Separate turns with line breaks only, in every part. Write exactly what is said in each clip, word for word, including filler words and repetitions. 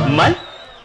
ಮಲ್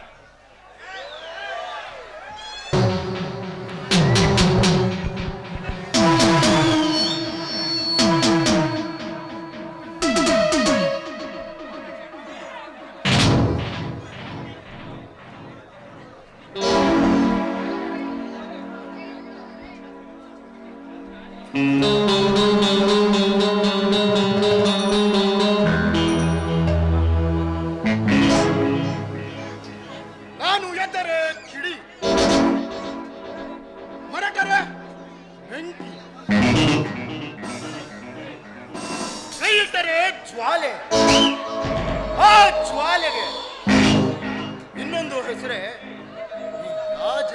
ನಾನು ಎದ್ದರೆ ಕಿಡಿ, ಹೊರಟರೆ ಬೆಂಕಿ, ಕೈ ಇಟ್ಟರೆ ಜ್ವಾಲೆ. ಆ ಜ್ವಾಲೆಗೆ ಇನ್ನೊಂದು ಹೆಸರೇ ಈ ರಾಜ.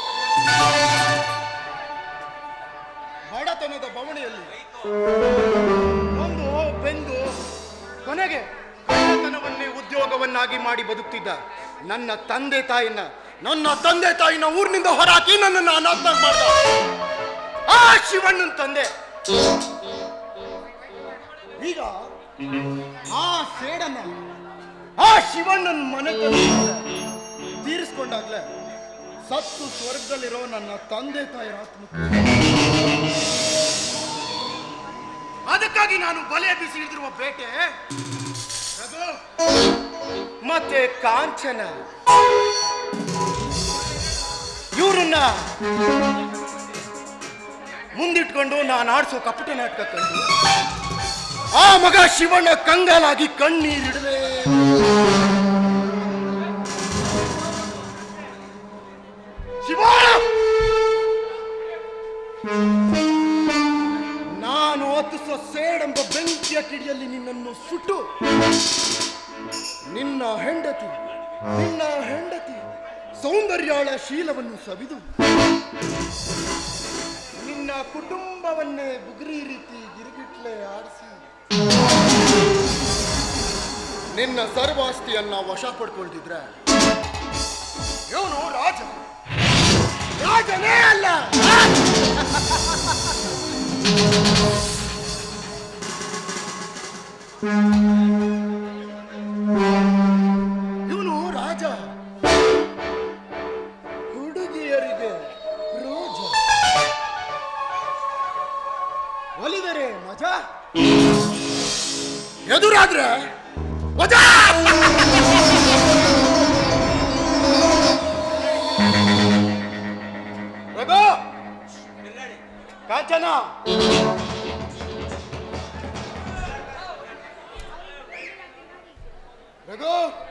ಬಡತನದ ಬವಣೆಯಲ್ಲಿ ಒಂದು ಬೆಂದು ಕೊನೆಗೆ ಬಡತನವನ್ನೇ ಉದ್ಯೋಗವನ್ನಾಗಿ ಮಾಡಿ ಬದುಕ್ತಿದ್ದ ನನ್ನ ತಂದೆ ತಾಯಿನ ನನ್ನ ತಂದೆ ತಾಯಿನ ಊರಿನಿಂದ ಹೊರಹಾಕಿ ನನ್ನನ್ನು ಅನಾಥ ಮಾಡ್ದ ಆ ಶಿವಣ್ಣನ ತಂದೆ. ಈಗ ಆ ಸೇಡನ್ನ ಆ ಶಿವಣ್ಣನ ಮನೆತನ ತೀರಿಸ್ಕೊಂಡಾಗ್ಲೇ ಸತ್ತು ಸ್ವರ್ಗದಲ್ಲಿರೋ ನನ್ನ ತಂದೆ ತಾಯಿರ ಆತ್ಮಕ್ಕೆ ಅದಕ್ಕಾಗಿ ನಾನು ಬಲೆ ಬೀಸಿ ಹಿಡಿದಿರುವ ಬೇಟೆ ಮತ್ತೆ ಕಾಂಚನ. ಇವ್ರನ್ನ ಮುಂದಿಟ್ಕೊಂಡು ನಾನು ಆಡ್ಸೋ ಕಪಟ ನಾಟಕ ಕಂಡು ಆ ಮಗ ಶಿವಣ್ಣ ಕಂಗಾಲಾಗಿ ಕಣ್ಣೀರಿಡದೆ ಶಿವ, ನಾನು ಹೊತ್ತಿಸೋ ಸೇಡೆಂಬ ಬೆಂಕಿಯ ಕಿಡಿಯಲ್ಲಿ ನಿನ್ನನ್ನು ಸುಟ್ಟು ನಿನ್ನ ಹೆಂಡತಿ ನಿನ್ನ ಹೆಂಡತಿ ಸೌಂದರ್ಯಾಳ ಶೀಲವನ್ನು ಸವಿದು ನಿನ್ನ ಕುಟುಂಬವನ್ನೇ ಬುಗುರಿ ರೀತಿ ಗಿರಿಗಿಟ್ಲೆ ಆಡಿಸಿ ನಿನ್ನ ಸರ್ವಾಸ್ತಿಯನ್ನ ವಶ ಪಡ್ಕೊಳ್ತಿದ್ರೆ ಇವನು ರಾಜ ರಾಜನೇ ಅಲ್ಲ. ಇವನು ರಾಜ, ಹುಡುಗಿಯರಿಗೆ ರೋಜ, ಒಲಿದರೆ ಮಜಾ, ಎದುರಾದ್ರೆ ಮಜಾ. ರಘು, ಕಾಂಚನ, ರಘು,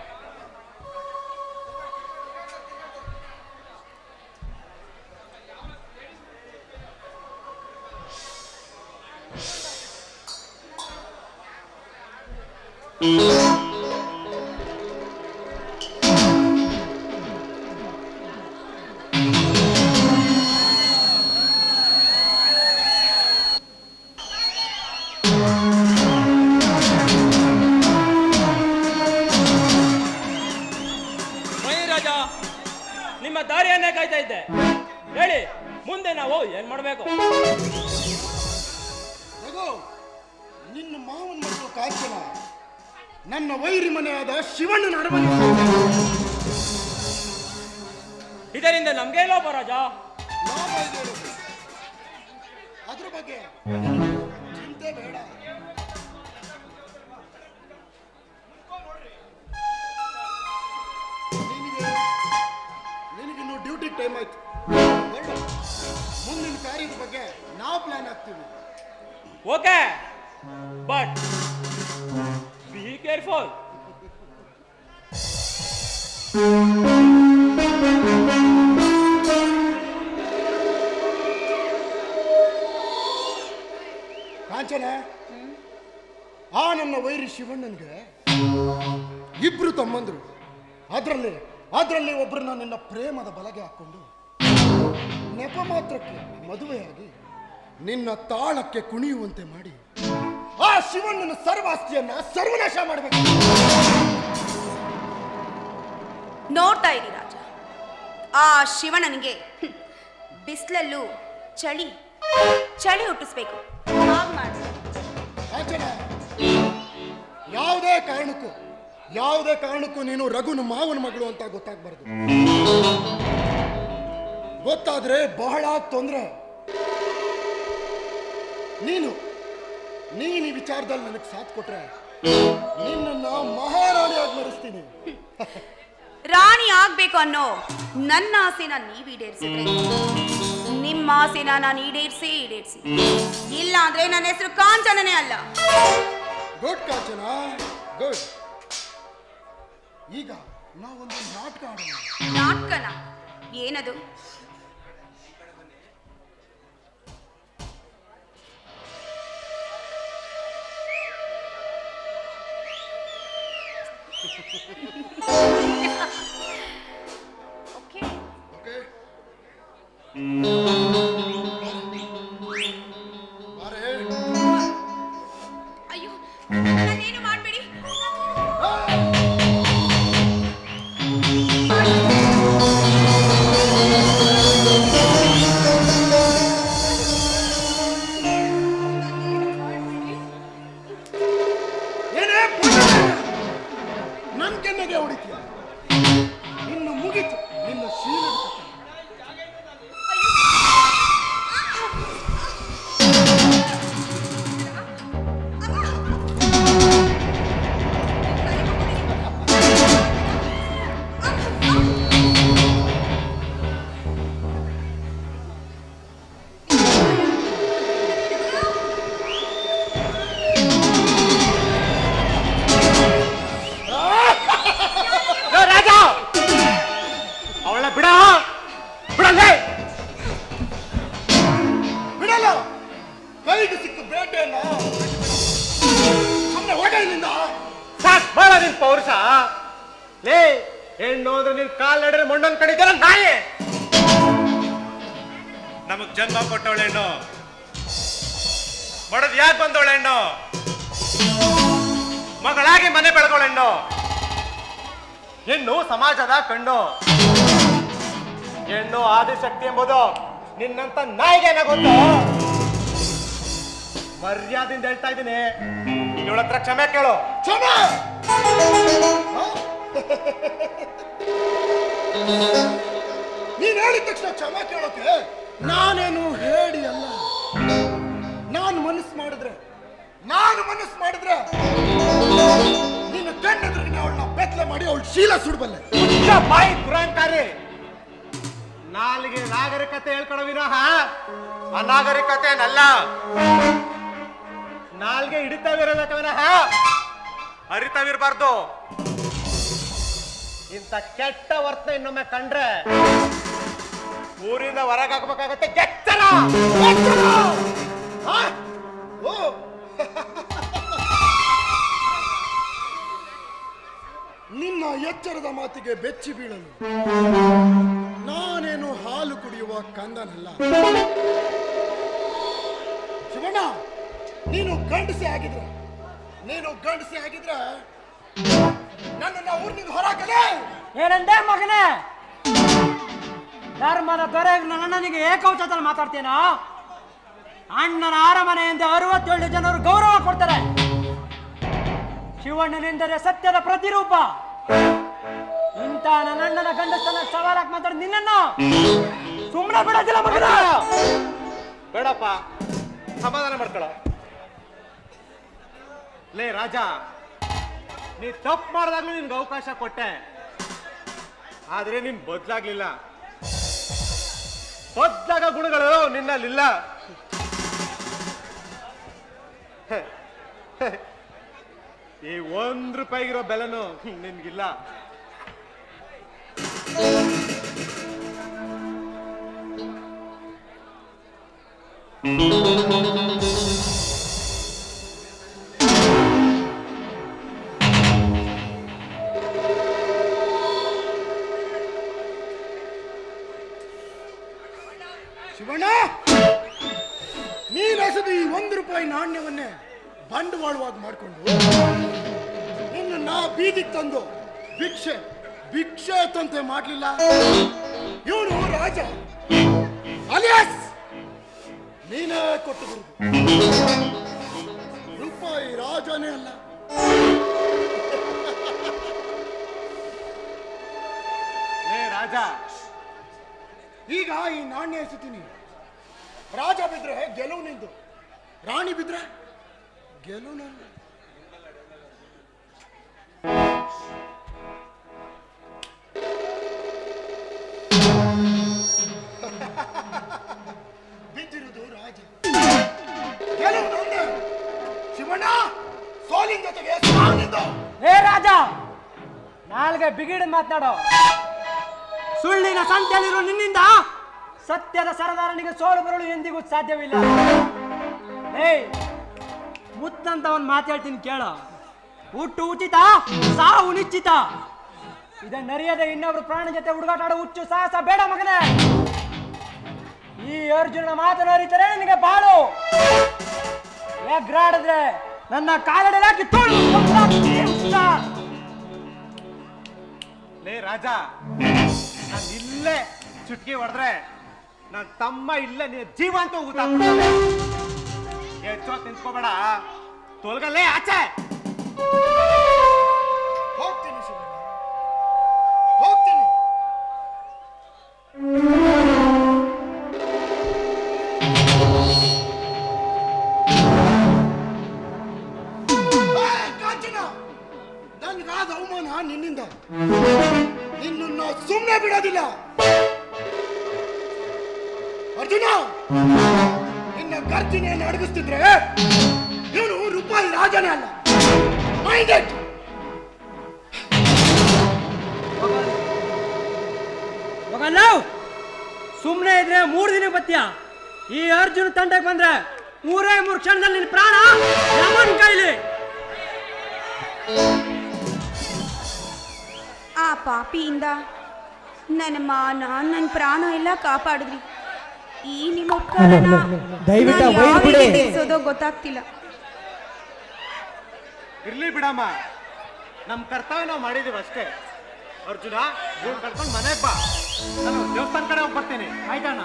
ನಿಮ್ಮ ದಾರಿಯನ್ನೇ ಕಾಯ್ತಾ ಇದ್ದೆ. ಹೇಳಿ, ಮುಂದೆ ನಾವು ಏನ್ ಮಾಡ್ಬೇಕು?
ನಿನ್ನ ಮಾವನ ಮಗಳು ಕಾಂಚನ ನನ್ನ ವೈರಿ ಮನೆಯಾದ ಶಿವಣ್ಣನ ಅರಮನೆ.
ಇದರಿಂದ ನಮ್ಗೆ ಲಾಭ ರಾಜ?
ಲಾಭ ಇದೆ, ಅದ್ರ ಬಗ್ಗೆ ಚಿಂತೆ ಬೇಡ. ನಿನಗಿನ್ನು ಡ್ಯೂಟಿ ಟೈಮ್ ಆಯ್ತು. ಮುಂದಿನ ಕಾರ್ಯದ ಬಗ್ಗೆ ನಾವು ಪ್ಲಾನ್ ಆಗ್ತೀವಿ.
Okay, but be careful. Kanchana, ಆ ನನ್ನ ವೈರಿ ಶಿವಣ್ಣನಿಗೆ ಇಬ್ರು ತಮ್ಮಂದ್ರು. ಅದರಲ್ಲಿ ಅದರಲ್ಲಿ ಒಬ್ಬರನ್ನ ನಿನ್ನ ಪ್ರೇಮದ ಬಲಗೆ ಹಾಕೊಂಡು ನೆಪ ಮಾತ್ರಕ್ಕೆ ಮದುವೆಯಾಗಿ ನಿನ್ನ ತಾಳಕ್ಕೆ ಕುಣಿಯುವಂತೆ ಮಾಡಿ ಆ ಶಿವಣ್ಣನ ಸರ್ವಾಸ್ತಿಯನ್ನ ಸರ್ವನಾಶ ಮಾಡಬೇಕು.
ನೋಡ್ತಾ ಇರಿ ರಾಜ, ಆ ಶಿವಣ್ಣನಿಗೆ ಬಿಸಿಲಲ್ಲೂ ಚಳಿ ಚಳಿ ಹುಟ್ಟಿಸ್ಬೇಕು.
ಯಾವುದೇ ಕಾರಣಕ್ಕೂ ಯಾವುದೇ ಕಾರಣಕ್ಕೂ ನೀನು ರಘುನ ಮಾವನ ಮಗಳು ಅಂತ ಗೊತ್ತಾಗಬಾರ್ದು. ಗೊತ್ತಾದ್ರೆ ಬಹಳ ತೊಂದರೆ. ನೀನು ನೀನು ಈ ವಿಚಾರದಲ್ಲಿ ನನಗೆ ಸಾಥ್ ಕೊಟ್ರೆ ನಿನ್ನನ್ನ ಮಹಾರಾಣಿಯಾಗಿ ಮರೆಸ್ತೀನಿ.
ರಾಣಿ ಆಗ್ಬೇಕು ಅನ್ನೋ ನನ್ನ ಆಸೆನ ನೀವು ಈಡೇರಿಸಿದ್ರೆ ನಿಮ್ಮ ಆಸೆನ ನಾನು ಈಡೇರಿಸಿ ಈಡೇರಿಸಿ ಇಲ್ಲ ಅಂದ್ರೆ ನನ್ನ ಹೆಸರು ಕಾಂಚನನೇ ಅಲ್ಲ.
Good Kanchana, good. ಈಗ ನಾವೊಂದು ನಾಟಕ ಆಡೋಣ.
ನಾಟಕನ? ಏನದು?
ಓಕೆ ಓಕೆ
ಅಯ್ಯೋ, ನಾನೇನು ಮಾಡಬೇಡಿ.
ನನ್ ಕೆನ್ನೆಗೆ ಹೊಡಿತೀಯ? ಇನ್ನು ಮುಗಿತು ನಿನ್ನ ಶೀಲ. ಕೈಗೆ ಸಿಕ್ಕ ಬೇಟೆಯನ್ನ ಸುಮ್ಮನೆ ಹೊಡೆ ಇಲ್ಲಿಂದ.
ಸಾಕ್ ಬಾಳ ನಿನ್ ಪೌರುಷ. ಲೇ ಹೆಣ್ಣು ಅಂದ್ರೆ ನಿನ್ ಕಾಲ್ ನಡ್ರೆ ಮಣ್ಣನ್ ಕಡಿದಲ್ಲ ನಾಯಿ. ನಮಗ್ ಜನ್ಮ ಕೊಟ್ಟವಳ ಹೆಣ್ಣು, ಬಡದ್ ಯಾಕೆ ಬಂದವಳ ಹೆಣ್ಣು, ಮಗಳಾಗಿ ಮನೆ ಬೆಳಗೋಳ ಹೆಣ್ಣು. ಹೆಣ್ಣು ಸಮಾಜದ ಕಣ್ಣು. ಹೆಣ್ಣು ಆದಿಶಕ್ತಿ ಎಂಬುದು ನಿನ್ನಂತ ನಾಯಿಗೆ ಏನಾಗುತ್ತೋ. ಮರ್ಯಾದಿಂದ ಹೇಳ್ತಾ ಇದ್ದೀನಿ, ಇವಳ ಹತ್ರ ಕ್ಷಮೆ ಕೇಳು.
ಕ್ಷಮೆ? ನೀನ್ ಹೇಳಿದ ತಕ್ಷಣ ಕ್ಷಮೆ ಕೇಳೋಕೆ ನಾನೇನು ಹೇಳಿ ಅಲ್ಲ. ನಾನು ಮನಸ್ಸು ಮಾಡಿದ್ರೆ ನಾನು ಮನಸ್ಸು ಮಾಡಿದ್ರೆ ನಿನ್ನ ಕಣ್ಣೆದುರಿಗೆ ಅವಳನ್ನ ಬೆತ್ತಲೆ ಮಾಡಿ ಅವಳು ಶೀಲ ಸುಡಬಲ್ಲೆ.
ಬಾಯಿ ದುರಾಂಕಾರಿ. ನಾಲಿಗೆ ನಾಗರಿಕತೆ ಹೇಳ್ಕೊಡೋ ವಿನಃ ಅನಾಗರಿಕತೆನಲ್ಲ. ನಾಲ್ಗೆ ಹಿಡಿತಾವಿರಬೇಕು ವಿನಃ ಅರಿತಾವಿರಬಾರ್ದು. ಇಂಥ ಕೆಟ್ಟ ವರ್ತನೆ ಇನ್ನೊಮ್ಮೆ ಕಂಡ್ರೆ ಊರಿಂದ ಹೊರಗೆ ಹಾಕ್ಬೇಕಾಗತ್ತೆ. ಎಚ್ಚರ!
ನಿನ್ನ ಎಚ್ಚರದ ಮಾತಿಗೆ ಬೆಚ್ಚಿ ಬೀಳಲು ನಾನೇನು ಹಾಲು ಕುಡಿಯುವ ಕಂದನಲ್ಲ. ಶಿವಣ್ಣ, ನೀನು ಗಂಡಸೆ ಆಗಿದ್ರೆ ನೀನು ಗಂಡಸೆ ಆಗಿದ್ರೆ ನನ್ನನ್ನ ಊರಿನಿಂದ ಹೊರಗಡೆ.
ಏನಂದೆ ಮಗನೇ? ಧರ್ಮದ ದೊರೆ ನನ್ನನಿಗೆ ಏಕವಚನದಲ್ಲಿ ಮಾತಾಡ್ತೀನ? ಅಣ್ಣನ ಅರಮನೆಯಿಂದ ಅರವತ್ತೇಳು ಜನರು ಗೌರವ ಕೊಡ್ತಾರೆ. ಶಿವಣ್ಣನೆಂದರೆ ಸತ್ಯದ ಪ್ರತಿರೂಪ. ಇಂಥ ನನ್ನಣ್ಣನ ಗಂಡಸ್ತನ ಸವಾಲಾಗಿ ಮಾತಾಡ ನಿನ್ನನ್ನ ಸುಮ್ಮನೆ ಬಿಡೋದಿಲ್ಲ ಮಗನ.
ಬೇಡಪ್ಪ, ಸಮಾಧಾನ ಮಾಡ್ಕೊಳ್ಳೋ. ಲೇ ರಾಜ, ನೀ ತಪ್ಪು ಮಾಡಿದಾಗ್ಲೂ ನಿನ್ಗೆ ಅವಕಾಶ ಕೊಟ್ಟೆ, ಆದ್ರೆ ನೀನ್ ಬದ್ಲಾಗ್ಲಿಲ್ಲ. ಬದ್ಲಾಗ ಗುಣಗಳು ನಿನ್ನಲ್ಲಿಲ್ಲ. ಈ ಒಂದ್ ರೂಪಾಯಿಗಿರೋ ಬೆಲೆನೂ ನಿನ್ಗಿಲ್ಲ.
ಶಿವಣ್ಣ, ನೀನೆಸದು ಈ ಒಂದು ರೂಪಾಯಿ ನಾಣ್ಯವನ್ನೇ ಬಂಡವಾಳವಾಗಿ ಮಾಡಿಕೊಂಡು ನಿನ್ನ ನಾ ಬೀದಿಗೆ ತಂದು ಭಿಕ್ಷೆ ಭಿಕ್ಷೆ ತಂತೆ ಮಾಡಲಿಲ್ಲ. ಇವನು ರಾಜ ಅಲಿಯಾಸ್ ನೀನೇ ಕೊಟ್ಟು ರೂಪಾಯಿ ರಾಜನೇ ಅಲ್ಲ.
ರಾಜ,
ಈಗ ಈ ನಾಣ್ಯ ಎಸಿತೀನಿ. ರಾಜ ಬಿದ್ರೆ ಗೆಲುವು ನಿಂದು, ರಾಣಿ ಬಿದ್ರೆ ಗೆಲುವು ನಂದು. ಬಿದ್ದಿರುವುದು ರಾಜ, ಗೆಲುವು ನಂದು. ಶಿವಣ್ಣ, ಸೋಲಿನ ಜೊತೆಗೆ ಸಾಲಿಂದು.
ಏ ರಾಜ, ನಾಲ್ಗೆ ಬಿಗಿಡ್ ಮಾತನಾಡೋ. ಸುಳ್ಳಿನ ಸಂತೆಯಲ್ಲಿರೋ ನಿನ್ನಿಂದ ಸತ್ಯದ ಸರದಾರನಿಗೆ ಸೋಲು ಬರಲು ಎಂದಿಗೂ ಸಾಧ್ಯವಿಲ್ಲ. ಏಯ್, ಮುತ್ತಂತ ಒಂದು ಮಾತು ಹೇಳ್ತೀನಿ ಕೇಳೋ. ಹುಟ್ಟು ಉಚಿತ, ಸಾವು ನಿಶ್ಚಿತ. ಇದನ್ನರಿಯದೆ ಇನ್ನೊಬ್ರು ಪ್ರಾಣ ಜೊತೆ ಹುಡುಗಾಟ ಆಡೋ ಹುಚ್ಚು ಸಾಹಸ ಬೇಡ ಮಗನೇ. ಈ ಅರ್ಜುನ ಮಾತನ್ನು ಅರಿತರೆ ನಿನಗೆ ಬಾಳು. ಎಗ್ರಾಡಿದ್ರೆ ನನ್ನ ಕಾಲಡಿ ತೋಳು.
ಲೇ ರಾಜ, ನಾನು ಇಲ್ಲೇ ಚುಟ್ಕಿ ಹೊಡೆದ್ರೆ ನನ್ನ ತಮ್ಮ ಇಲ್ಲೇ ನೀ ಜೀವ ಅಂತ ಹೋಗುತ್ತಾ. ಹೆಚ್ಚೋ ತಿನ್ಸ್ಕೋಬೇಡ, ತೊಲ್ಗಲ್ಲೇ ಆಚೆ.
ಹೋಗ್ತೀನಿ ಶಿವಣ್ಣ, ಹೋಗ್ತೀನಿ. ಕಾಂಚನ, ನನ್ಗಾದ ಅವಮಾನ ನಿನ್ನಿಂದ. ನಿನ್ನ ಸುಮ್ಮನೆ ಬಿಡೋದಿಲ್ಲ. ಅರ್ಜುನ, ನಿನ್ನ ಗರ್ಜನೆಯನ್ನು ಅಡಗಿಸ್ತಿದ್ರೆ ಇವನು ರೂಪಾಯಿ ರಾಜನೇ ಅಲ್ಲ. ಮೈಂಡೆಡ್.
ಸುಮ್ಮನೆ ಇದ್ರೆ ಮೂರು ದಿನ ಬತ್ಯ. ಈ ಅರ್ಜುನ ತಂಡಕ್ಕೆ ಬಂದ್ರೆ ಮೂರೇ ಮೂರು ಕ್ಷಣದಲ್ಲಿ ನಿನ್ನ ಪ್ರಾಣ ಯಮನ್ ಕೈಲಿ.
ಆ ಪಾಪಿಯಿಂದ ನನ್ನ ಮಾನ, ನನ್ನ ಪ್ರಾಣ ಎಲ್ಲ ಕಾಪಾಡಿದ್ರಿ. ಈ ನಿಮ್ಮ ಉಪಕಾರನ ತೀರ್ಸೋದೋ ಗೊತ್ತಾಗ್ತಿಲ್ಲ.
ಇರ್ಲಿ ಬಿಡಮ್ಮ, ನಮ್ ಕರ್ತವ್ಯ ನಾವು ಮಾಡಿದೀವಿ ಅಷ್ಟೇ. ಅರ್ಜುನ, ಇವ್ನು ಕರ್ಕೊಂಡು ಮನೆಗೆ ಬಾ, ನಾನು ದೇವಸ್ಥಾನ ಕಡೆ ಹೋಗಿ ಬರ್ತೀನಿ.
ಆಯ್ತಣ್ಣ.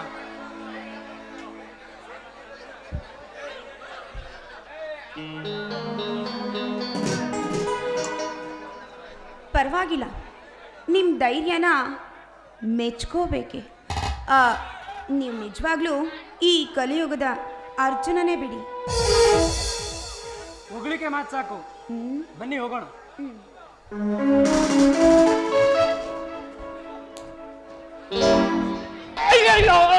ಪರವಾಗಿಲ್ಲ, ನಿಮ್ಮ ಧೈರ್ಯನ ಮೆಚ್ಕೋಬೇಕೆ. ನೀವು ನಿಜವಾಗ್ಲೂ ಈ ಕಲಿಯುಗದ ಅರ್ಜುನನೇ ಬಿಡಿ.
ಹೊಗಳಿಕೆ ಮಾತು ಸಾಕು, ಬನ್ನಿ ಹೋಗೋಣ.
ಅಯ್ಯಯ್ಯೋ